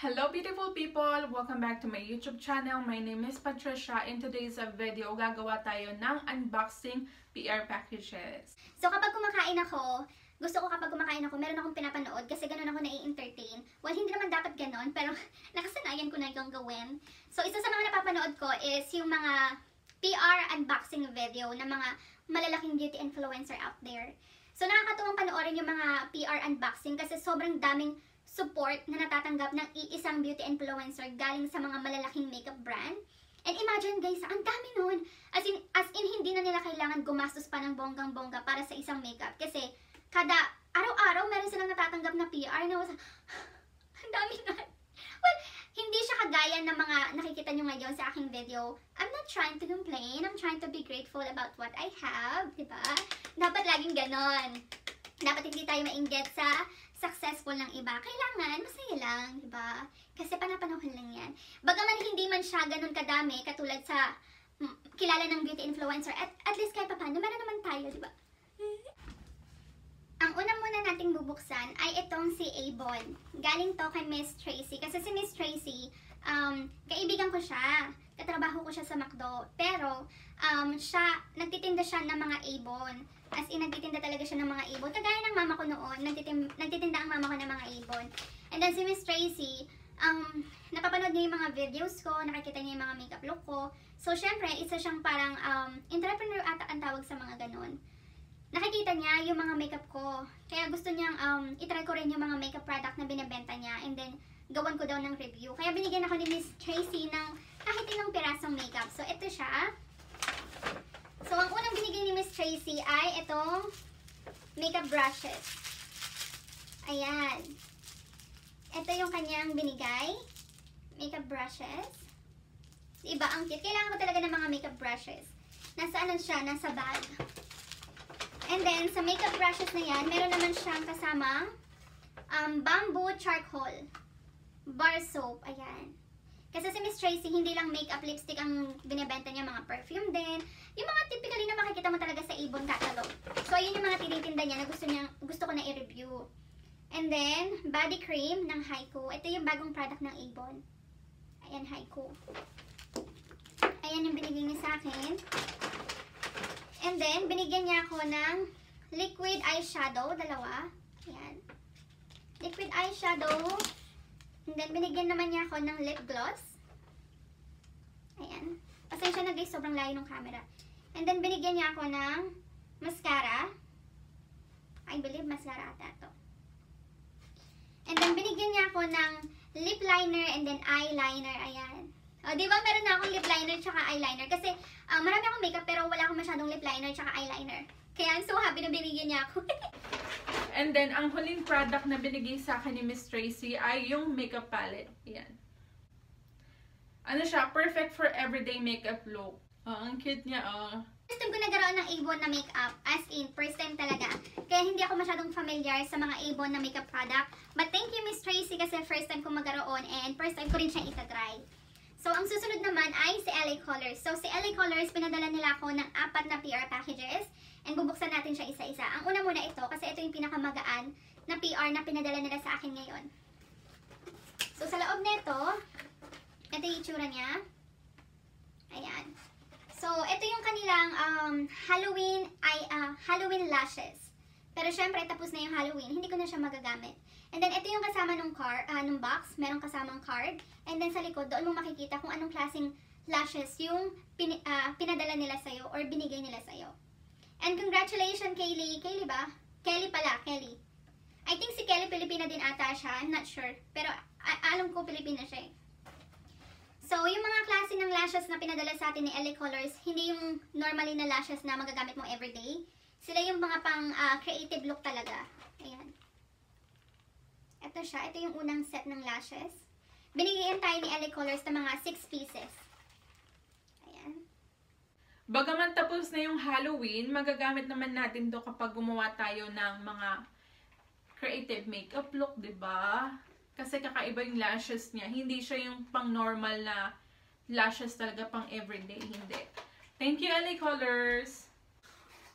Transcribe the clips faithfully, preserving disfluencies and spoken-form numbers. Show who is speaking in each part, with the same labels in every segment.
Speaker 1: Hello beautiful people! Welcome back to my YouTube channel. My name is Patricia. In today's video, gagawa tayo ng unboxing P R packages.
Speaker 2: So kapag kumakain ako, gusto ko kapag kumakain ako, meron akong pinapanood kasi ganun ako nai-entertain. Well, hindi naman dapat ganun, pero nakasanayan ko na yung gawin. So isa sa mga napapanood ko is yung mga P R unboxing video ng mga malalaking beauty influencer out there. So nakakatuwang panoorin yung mga P R unboxing kasi sobrang daming support na natatanggap ng iisang beauty influencer galing sa mga malalaking makeup brand. And imagine guys, ang dami nun. As in, as in hindi na nila kailangan gumastos pa ng bonggang-bongga para sa isang makeup. Kasi kada araw-araw meron silang natatanggap na P R na was, ang dami na. Well, hindi siya kagaya ng mga nakikita nyo ngayon sa aking video. I'm not trying to complain. I'm trying to be grateful about what I have. Diba? Dapat laging ganon. Dapat hindi tayo mainggit sa successful ng iba. Kailangan, masaya lang, di ba? Kasi panapanahon lang yan. Bagaman hindi man siya ganun kadami, katulad sa mm, kilala ng beauty influencer, at, at least kahit paano, meron naman tayo, di ba? Ang una muna nating bubuksan ay itong si Avon. Galing to kay Miss Tracy. Kasi si Miss Tracy, um, kaibigan ko siya. Katrabaho ko siya sa McDo. Pero, um, siya, nagtitinda siya ng mga Avon. As in, nagtitinda talaga siya ng mga Avon. Kagaya ng mama ko noon, nagtitim, nagtitinda ang mama ko ng mga Avon. And then si Miss Tracy, um, napapanood niya yung mga videos ko, nakikita niya yung mga makeup look ko. So, syempre, isa siyang parang um, entrepreneur ata ang tawag sa mga ganun. Nakikita niya yung mga makeup ko. Kaya gusto niyang um, itry ko rin yung mga makeup product na binibenta niya. And then, gawan ko daw ng review. Kaya binigyan ako ni Miss Tracy ng kahit ilang pirasong makeup. So, ito siya. So, ang unang binigay ni Miss Tracy ay itong makeup brushes. Ayan. Ito yung kanyang binigay. Makeup brushes. Iba ang cute. Kailangan ko talaga ng mga makeup brushes. Nasaan siya? Nasa bag. And then, sa makeup brushes na yan, meron naman siyang kasamang um, bamboo charcoal bar soap. Ayan. Kasi si Miss Tracy, hindi lang makeup lipstick ang binibenta niya, mga perfume din. Yung mga typically na makikita mo talaga sa Avon catalog. So, ayun yung mga tinitinda niya na gusto, niya, gusto ko na i-review. And then, body cream ng Haiku. Ito yung bagong product ng Avon. Ayan, Haiku. Ayan yung binigyan niya sa akin. And then, binigyan niya ako ng liquid eyeshadow, dalawa. Ayan. Liquid eyeshadow. And then, binigyan naman niya ako ng lip gloss. Ayan. Pasensya na guys, sobrang layo ng camera. And then, binigyan niya ako ng mascara. I believe mascara ata to. And then, binigyan niya ako ng lip liner and then eyeliner. Ayan. O, di ba meron na akong lip liner tsaka eyeliner? Kasi, uh, marami akong makeup pero wala akong masyadong lip liner tsaka eyeliner. Kaya, I'm so happy na binigyan niya ako.
Speaker 1: And then, ang huling product na binigay sa akin ni Miss Tracy ay yung makeup palette. Yan. Ano siya? Perfect for everyday makeup look. Oh, ang cute niya, oh.
Speaker 2: First time ko nagkaroon ng Avon na makeup. As in, first time talaga. Kaya hindi ako masyadong familiar sa mga Avon na makeup product. But thank you, Miss Tracy, kasi first time ko magkaroon and first time ko rin siya itatry. So, ang susunod naman ay si L A Colors. So, si L A Colors, pinadala nila ako ng apat na P R packages. And bubuksan natin siya isa-isa. Ang una muna ito, kasi ito yung pinakamagaan na P R na pinadala nila sa akin ngayon. So, sa loob nito, ito yung itsura niya. Ayan. So, ito yung kanilang um, Halloween, ay, uh, Halloween lashes. Pero syempre, tapos na yung Halloween. Hindi ko na siya magagamit. And then, ito yung kasama ng card, uh, ng box. Merong kasamang card. And then, sa likod, doon mo makikita kung anong klaseng lashes yung pin, uh, pinadala nila sa'yo or binigay nila sa'yo. And congratulations, Kaylee. Kaylee ba? Kelly pala, Kelly. I think si Kelly Pilipina din ata siya. I'm not sure. Pero, alam ko Pilipina siya eh. So, yung mga klase ng lashes na pinadala sa atin ni L A Colors, hindi yung normally na lashes na magagamit mo everyday. Sila yung mga pang uh, creative look talaga. Ayan. Ito siya. Ito yung unang set ng lashes. Binigyan tayo ni L A Colors ng mga six pieces. Ayan.
Speaker 1: Bagaman tapos na yung Halloween, magagamit naman natin to kapag gumawa tayo ng mga creative makeup look, diba? Kasi kakaiba yung lashes niya. Hindi siya yung pang normal na lashes talaga, pang everyday. Hindi. Thank you, L A Colors!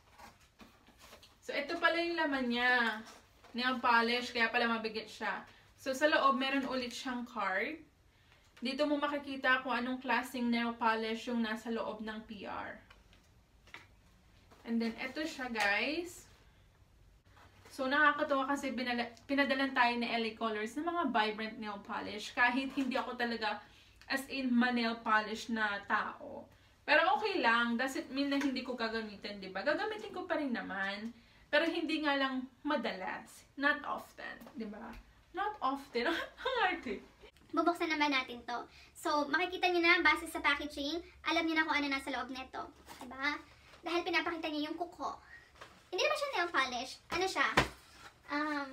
Speaker 1: So, ito pala yung laman niya. Nail polish, kaya pala mabigat siya. So, sa loob, meron ulit siyang card. Dito mo makikita kung anong klaseng nail polish yung nasa loob ng P R. And then, eto siya, guys. So, nakakatuwa kasi binala, pinadalan tayo ni L A Colors ng mga vibrant nail polish. Kahit hindi ako talaga as in ma-nail polish na tao. Pero okay lang. Doesn't mean na hindi ko gagamitin, diba? Gagamitin ko pa rin naman. Pero hindi nga lang madalas. Not often, diba? Not often. Ang arte.
Speaker 2: Bubuksan naman natin to. So, makikita nyo na, base sa packaging, alam nyo na kung ano nasa loob nito. Diba? Dahil pinapakita nyo yung kuko. Hindi naman siya nail polish. Ano siya? Um,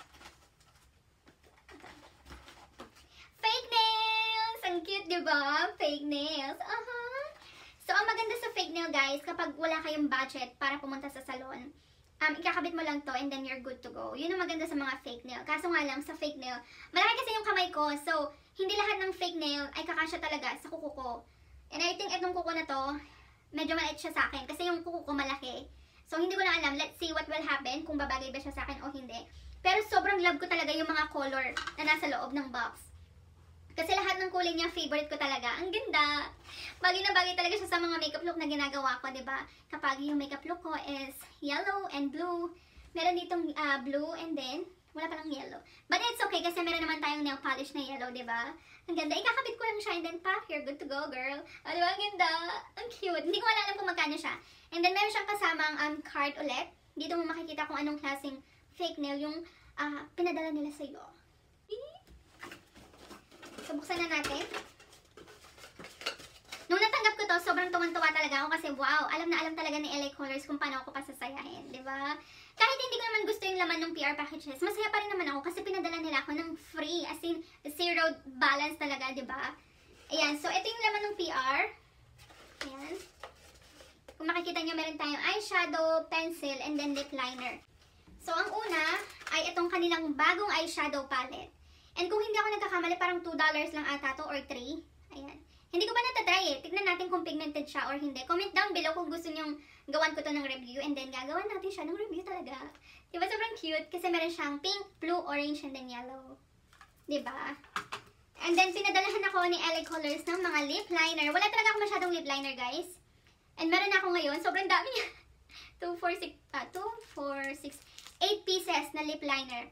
Speaker 2: fake nails! Ang cute, diba? Fake nails. Uh-huh. So, ang maganda sa fake nail, guys, kapag wala kayong budget para pumunta sa salon, um, ikakabit mo lang to and then you're good to go. Yun ang maganda sa mga fake nail. Kaso nga lang, sa fake nail, malaki kasi yung kamay ko. So, hindi lahat ng fake nail ay kakasya talaga sa kuko ko. And I think itong kuko na to, medyo maliit siya sa akin. Kasi yung kuko ko malaki. So, hindi ko na alam. Let's see what will happen. Kung babagay ba siya sa akin o hindi. Pero sobrang love ko talaga yung mga color na nasa loob ng box. Kasi lahat ng kulay niya, favorite ko talaga. Ang ganda. Bagay na bagay talaga siya sa mga makeup look na ginagawa ko, diba? Kapag yung makeup look ko is yellow and blue. Meron ditong uh, blue and then, wala palang yellow. But it's okay kasi meron naman tayong nail polish na yellow, diba? Ang ganda. Ikakabit ko lang siya and then, pa, you're good to go, girl. O, diba? Ang ganda. Ang cute. Hindi ko alam kung magkano siya. And then, meron siyang kasamang um, card ulit. Dito mo makikita kung anong klaseng fake nail yung uh, pinadala nila sa'yo. So, buksan na natin. Nung natanggap ko to, sobrang tuwan-tuwa talaga ako kasi wow, alam na alam talaga ni L A Colors kung paano ako pasasayahin, di ba? Kahit hindi ko naman gusto yung laman ng P R packages, masaya pa rin naman ako kasi pinadala nila ako ng free, as in zero balance talaga, di ba? Ayan, so ito yung laman ng P R. Ayan. Kung makikita nyo, meron tayong eyeshadow, pencil, and then lip liner. So, ang una ay itong kanilang bagong eyeshadow palette. And kung hindi ako nagkakamali, parang two dollars lang ata to or three. Ayan. Hindi ko pa natatry eh. Tignan natin kung pigmented siya or hindi. Comment down below kung gusto nyong gawan ko to ng review. And then gagawan natin siya ng review talaga. Diba sobrang cute? Kasi meron siyang pink, blue, orange, and then yellow. Diba? And then pinadalahan ako ni L A Colors ng mga lip liner. Wala talaga ako masyadong lip liner, guys. And meron ako ngayon. Sobrang dami niya. two, four, six, ah, two, four, six, eight pieces na lip liner.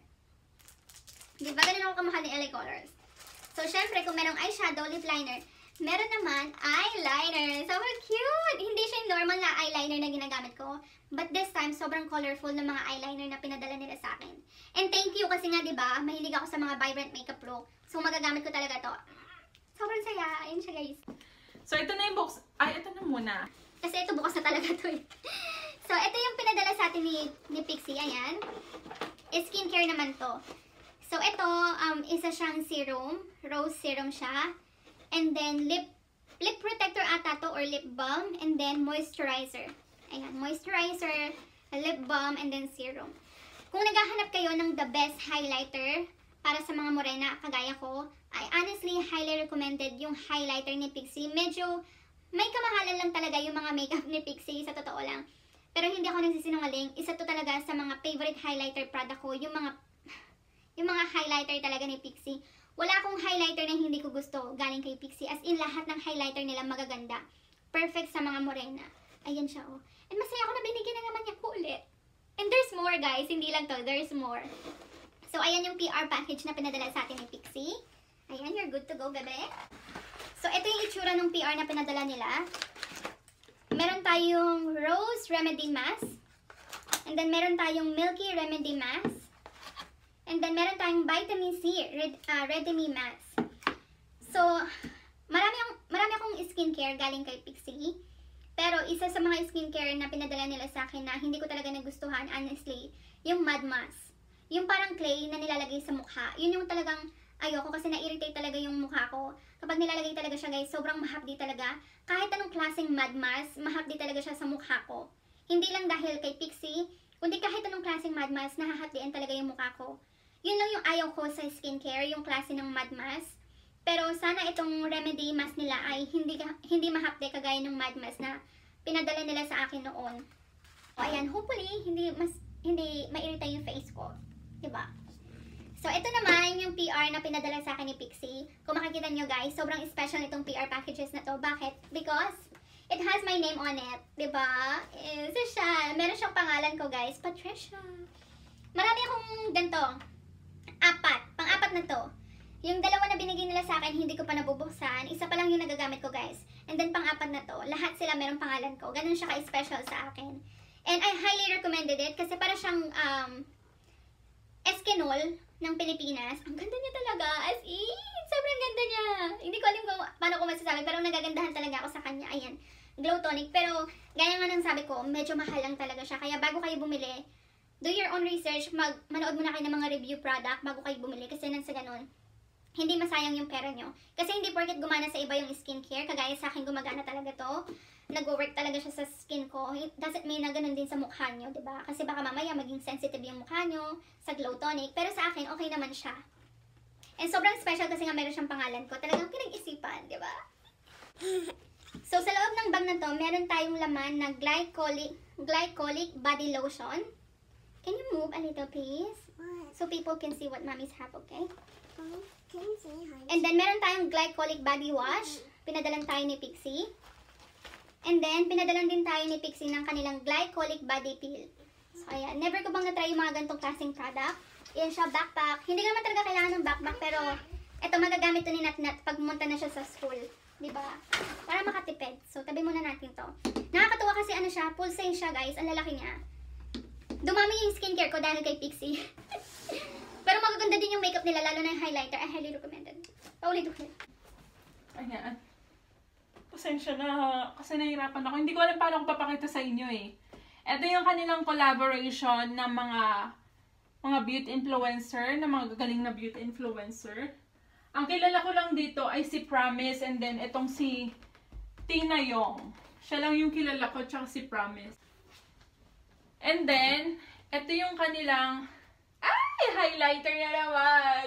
Speaker 2: Diba? Ganun ako kamahal ni L A Colors. So, syempre, kung merong eyeshadow, lip liner, meron naman eyeliner. So cute! Hindi siya yung normal na eyeliner na ginagamit ko. But this time, sobrang colorful ng mga eyeliner na pinadala nila sa akin. And thank you kasi nga, diba, mahilig ako sa mga vibrant makeup look. So, magagamit ko talaga to. Sobrang saya. Ayun siya, guys.
Speaker 1: So, ito na yung box. Ay, ito na muna.
Speaker 2: Kasi ito, bukas na talaga to eh. So, ito yung pinadala sa atin ni, ni Pixie. Ayan. Skincare naman to. So, ito, um, isa siyang serum. Rose serum siya. And then, lip lip protector ata to or lip balm. And then, moisturizer. Ayan, moisturizer, lip balm, and then serum. Kung naghahanap kayo ng the best highlighter para sa mga morena kagaya ko, I honestly highly recommended yung highlighter ni Pixie. Medyo may kamahalan lang talaga yung mga makeup ni Pixie, sa totoo lang. Pero hindi ako nagsisinungaling. Isa to talaga sa mga favorite highlighter product ko. Yung mga, yung mga highlighter talaga ni Pixie. Wala akong highlighter na hindi ko gusto galing kay Pixie. As in, lahat ng highlighter nila magaganda. Perfect sa mga morena. Ayan siya, oh. And masaya ako na binigyan na naman niya ko ulit. And there's more, guys. Hindi lang to. There's more. So, ayan yung P R package na pinadala sa atin ni Pixie. Ayan, you're good to go, bebe. So, ito yung itsura ng P R na pinadala nila. Meron tayong Rose Remedy Mask. And then, meron tayong Milky Remedy Mask. And then, meron tayong Vitamin C Red, uh, Redemy Mask. So, marami, ang, marami akong skincare galing kay Pixie. Pero, isa sa mga skincare na pinadala nila sa akin na hindi ko talaga nagustuhan, honestly, yung Mud Mask. Yung parang clay na nilalagay sa mukha. Yun yung talagang ayoko kasi na-irritate talaga yung mukha ko. Kapag nilalagay talaga siya, guys, sobrang mahapdi talaga. Kahit anong klaseng Mud Mask, mahapdi talaga siya sa mukha ko. Hindi lang dahil kay Pixie, kundi kahit anong klaseng Mud Mask, nahahapdian talaga yung mukha ko. Yun lang yung ayaw ko sa skincare, yung klase ng Mud Mask. Pero sana itong remedy mask nila ay hindi hindi mahapde kagaya ng Mud Mask na pinadala nila sa akin noon. O ayan, hopefully hindi mas hindi mairita yung face ko, 'di ba? So, ito naman yung P R na pinadala sa akin ni Pixie. Kung makikita nyo guys, sobrang special nitong P R packages na to. Bakit? Because it has my name on it. Diba? Ito siya. Meron siyang pangalan ko guys. Patricia. Marami akong ganito. Apat. Pang-apat na to. Yung dalawa na binigay nila sa akin, hindi ko pa nabubuksan. Isa pa lang yung nagagamit ko guys. And then pang-apat na to. Lahat sila merong pangalan ko. Ganun siya ka-special sa akin. And I highly recommended it kasi para siyang um, Eskinol ng Pilipinas. Ang ganda niya talaga. As in, sobrang ganda niya. Hindi ko alam kung paano ko masasabi, pero nagagandahan talaga ako sa kanya. Ayan, glow tonic. Pero, gaya nga ng sabi ko, medyo mahal lang talaga siya. Kaya bago kayo bumili, do your own research. Mag manood muna kayo ng mga review product bago kayo bumili. Kasi nang sa ganun, hindi masayang yung pera nyo. Kasi hindi porket gumana sa iba yung skincare. Kagaya sa akin, gumagana talaga to. Nag-work talaga siya sa skin ko. It doesn't mean na ganun din sa mukha nyo, diba? Kasi baka mamaya maging sensitive yung mukha nyo sa glow tonic. Pero sa akin, okay naman siya. And sobrang special kasi nga meron siyang pangalan ko. Talagang pinag-isipan, diba? So, sa loob ng bag na to, meron tayong laman na glycolic, glycolic body lotion. Can you move a little, please? So people can see what mommy's have, okay? And then, meron tayong glycolic body wash. Pinadalan tayo ni Pixie. And then, pinadalan din tayo ni Pixie ng kanilang glycolic body peel. So, ayan. Never ko bang na-try yung mga ganitong klaseng product. Yan siya, backpack. Hindi naman talaga kailangan ng backpack, pero ito, magagamit to ni Nat-Nat pag pumunta na siya sa school. Diba? Para makatipid. So, tabi muna natin to. Nakakatuwa kasi ano siya, full size siya, guys. Ang lalaki niya. Dumami yung skincare ko dahil kay Pixie. Pero magaganda din yung makeup nila, lalo na yung highlighter. I highly recommended. Paulit-ulit.
Speaker 1: Ayan. Pasensya na, kasi nahihirapan ako. Hindi ko alam paano ko papakita sa inyo eh. Ito yung kanilang collaboration ng mga mga beauty influencer, ng mga gagaling na beauty influencer. Ang kilala ko lang dito ay si Promise and then itong si Tina Yong. Siya lang yung kilala ko, tsaka si Promise. And then, ito yung kanilang ay, highlighter na naman.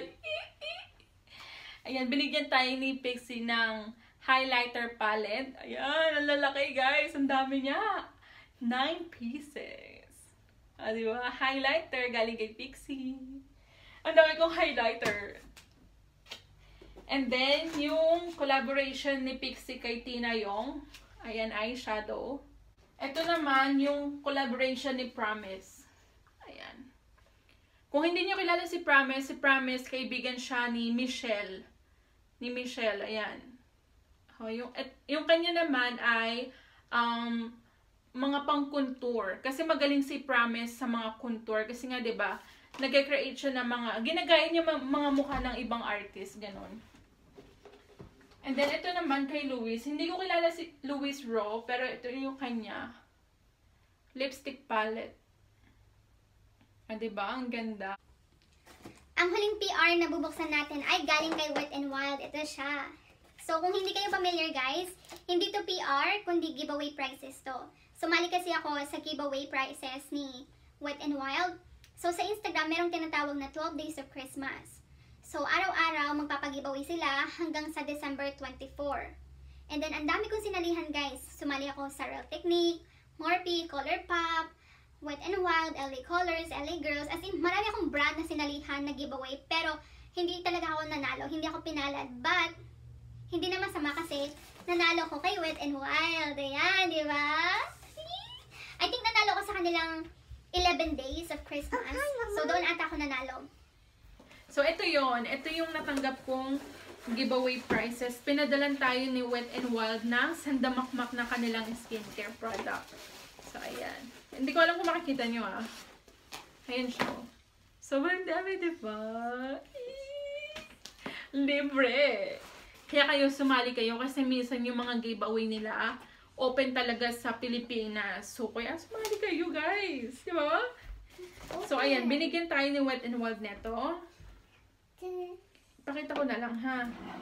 Speaker 1: Ayan, binigyan tayo ni Pixie ng highlighter palette. Ayan, ang lalaki guys. Ang dami niya. Nine pieces. Ah, di ba? Highlighter galing kay Pixie. Ang dami kong highlighter. And then, yung collaboration ni Pixie kay Tina Yong. Ayan, eyeshadow. Ito naman, yung collaboration ni Promise. Ayan. Kung hindi niyo kilala si Promise, si Promise, kaibigan siya ni Michelle. Ni Michelle, ayan. Oh, yung, et, yung kanya naman ay um, mga pang-contour. Kasi magaling si Promise sa mga contour. Kasi nga, diba, nag-create siya ng mga, ginagaya niya mga mukha ng ibang artist, ganon. And then, ito naman kay Louis. Hindi ko kilala si Louis Rowe, pero ito yung kanya. Lipstick palette. Ah, diba? Ang ganda.
Speaker 2: Ang huling P R na bubuksan natin ay galing kay Wet n Wild. Ito siya. So, kung hindi kayo familiar guys, hindi to P R, kundi giveaway prizes to. Sumali kasi ako sa giveaway prizes ni Wet n Wild. So, sa Instagram, merong tinatawag na twelve days of Christmas. So, araw-araw, magpapagiveaway sila hanggang sa December twenty-fourth. And then, ang dami kong sinalihan guys. Sumali ako sa Real Technique, Morphe, Colourpop, Wet n Wild, L A Colors, L A Girls. As in, marami akong brand na sinalihan na giveaway. Pero, hindi talaga ako nanalo. Hindi ako pinalad. But, hindi na masama kasi nanalo ko kay Wet n Wild. Ayan, di ba? I think nanalo ko sa kanilang eleven days of Christmas. So, doon ata ako nanalo.
Speaker 1: So, ito yon. Ito yung natanggap kong giveaway prizes. Pinadalan tayo ni Wet n Wild ng sandamakmak na kanilang skincare product. So, ayan. Hindi ko alam kung makikita nyo ah. Ayan siya. Sobrang dami, diba? Libre! Kaya kayo sumali kayo kasi minsan yung mga giveaway nila open talaga sa Pilipinas. So, kaya sumali kayo guys. Diba? Okay. So, ayan. Binigyan tayo ni Wet n Wild neto. Pakita ko na lang ha.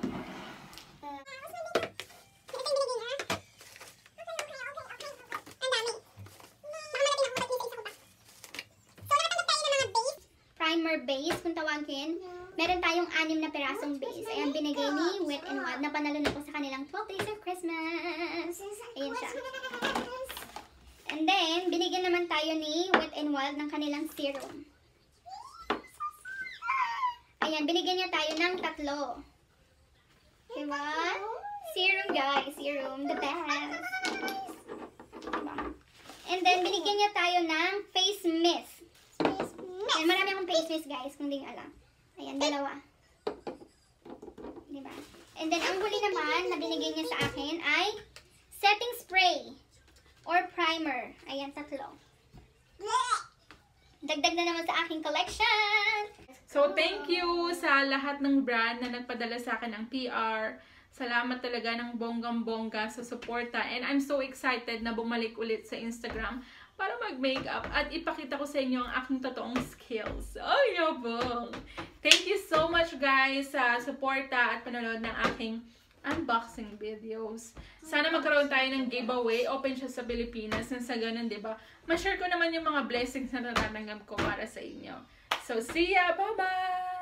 Speaker 2: Primer base, kung tawagin. Meron tayong anim na pirasong base. Ayan, binigay ni Wet n Wild. Napanalo na po sa kanilang twelve days of Christmas. Ayan siya. And then, binigyan naman tayo ni Wet n Wild ng kanilang serum. Ayan, binigyan niya tayo ng tatlo. Diba? Serum, guys. Serum. The best. Diba? And then, binigyan niya tayo ng face mist. Ayan, marami akong face mist, guys, kung di nyo alam. Ayan, dalawa. Diba? And then, ang huli naman na binigay niya sa akin ay setting spray or primer. Ayan, tatlo. Dagdag na naman sa aking collection.
Speaker 1: So, thank you sa lahat ng brand na nagpadala sa akin ng P R. Salamat talaga ng bonggang-bongga sa suporta. And I'm so excited na bumalik ulit sa Instagram para mag-makeup at ipakita ko sa inyo ang aking totoong skills. Ay, yabang! Thank you so much, guys, sa suporta at panonood ng aking unboxing videos. Sana magkaroon tayo ng giveaway. Open siya sa Pilipinas. Nang sa ganun, diba? Ma-share ko naman yung mga blessings na nararamdaman ko para sa inyo. So, see ya! Bye-bye!